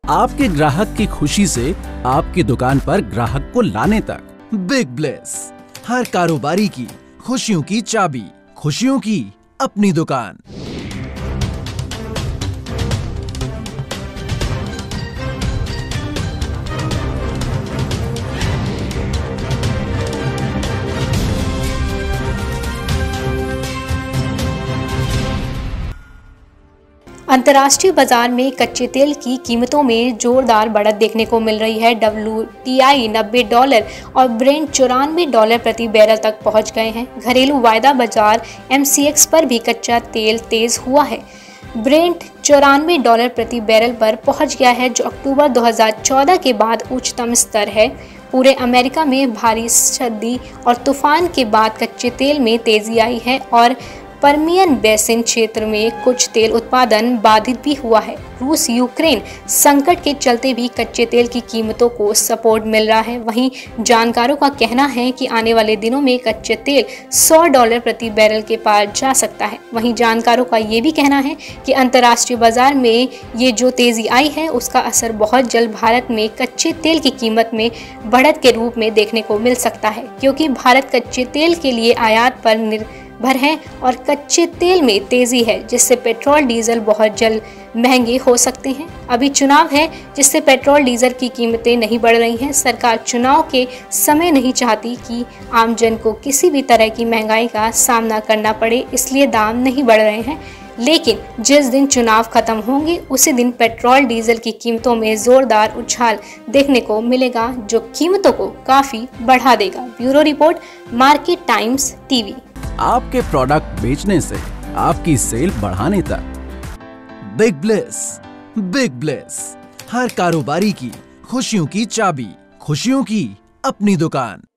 आपके ग्राहक की खुशी से आपकी दुकान पर ग्राहक को लाने तक। बिग ब्लेस, हर कारोबारी की खुशियों की चाबी, खुशियों की अपनी दुकान। अंतर्राष्ट्रीय बाजार में कच्चे तेल की कीमतों में जोरदार बढ़त देखने को मिल रही है। WTI $90 और ब्रेंट $94 प्रति बैरल तक पहुंच गए हैं। घरेलू वायदा बाजार MCX पर भी कच्चा तेल तेज हुआ है। ब्रेंट $94 प्रति बैरल पर पहुंच गया है, जो अक्टूबर 2014 के बाद उच्चतम स्तर है। पूरे अमेरिका में भारी सर्दी और तूफान के बाद कच्चे तेल में तेजी आई है और पर्मियन बेसिन क्षेत्र में कुछ तेल उत्पादन बाधित भी हुआ है। रूस यूक्रेन संकट के चलते भी कच्चे तेल की कीमतों को सपोर्ट मिल रहा है। वहीं जानकारों का कहना है कि आने वाले दिनों में कच्चे तेल $100 प्रति बैरल के पार जा सकता है। वहीं जानकारों का ये भी कहना है कि अंतर्राष्ट्रीय बाजार में ये जो तेजी आई है उसका असर बहुत जल्द भारत में कच्चे तेल की कीमत में बढ़त के रूप में देखने को मिल सकता है, क्योंकि भारत कच्चे तेल के लिए आयात पर निर्भर है और कच्चे तेल में तेजी है, जिससे पेट्रोल डीजल बहुत जल्द महंगे हो सकते हैं। अभी चुनाव है, जिससे पेट्रोल डीजल की कीमतें नहीं बढ़ रही हैं। सरकार चुनाव के समय नहीं चाहती कि आमजन को किसी भी तरह की महंगाई का सामना करना पड़े, इसलिए दाम नहीं बढ़ रहे हैं। लेकिन जिस दिन चुनाव खत्म होंगे उसी दिन पेट्रोल डीजल की कीमतों में जोरदार उछाल देखने को मिलेगा, जो कीमतों को काफी बढ़ा देगा। Bureau report, market times TV. आपके प्रोडक्ट बेचने से आपकी सेल बढ़ाने तक। बिग ब्लेस, हर कारोबारी की खुशियों की चाबी, खुशियों की अपनी दुकान।